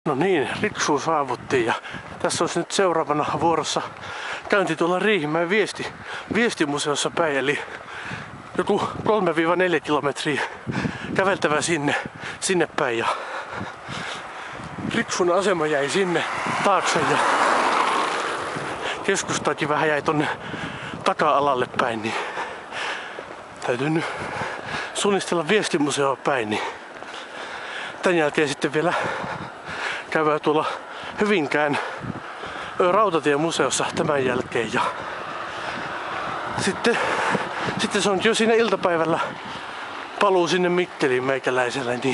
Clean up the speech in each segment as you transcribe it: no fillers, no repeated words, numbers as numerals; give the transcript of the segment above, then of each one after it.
No niin, Riksuun saavuttiin ja tässä olisi nyt seuraavana vuorossa käynti tuolla Riihimäen viestimuseossa päin, eli joku 3-4 kilometriä käveltävä sinne päin ja Riksun asema jäi sinne taakse ja keskustakin vähän jäi tonne taka-alalle päin, niin täytyy nyt suunnistella viestimuseoa päin, niin tän jälkeen sitten vielä käydään tuolla Hyvinkään rautatiemuseossa tämän jälkeen ja sitten se on jo siinä iltapäivällä paluu sinne Mikkeliin meikäläiselle, niin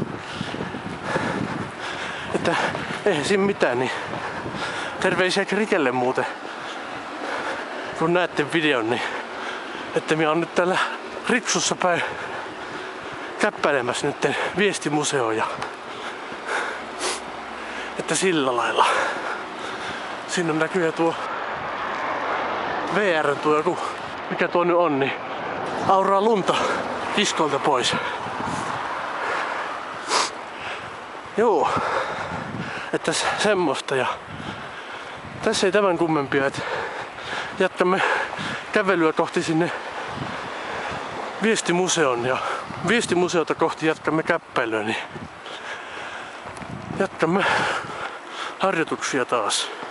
että eihän siinä mitään, niin terveisiä Krikelle muuten, kun näette videon, niin että minä on nyt täällä Riksussa päin käppäilemässä nyt viestimuseoon ja että sillä lailla. Siinä näkyy tuo VR, tuo joku, mikä tuo nyt on, niin auraa lunta kiskolta pois. Joo, että semmoista ja tässä ei tämän kummempia, että jatkamme kävelyä kohti sinne viestimuseon ja viestimuseota kohti jatkamme käppäilyä, niin jatkamme harjoituksia taas.